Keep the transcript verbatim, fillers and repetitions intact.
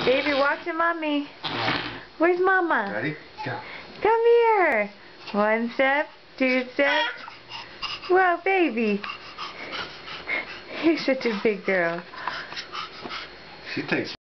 Baby, walk to mommy. Where's mama? Ready? Go. Come here. One step, two steps. Whoa, baby. You're such a big girl. She takes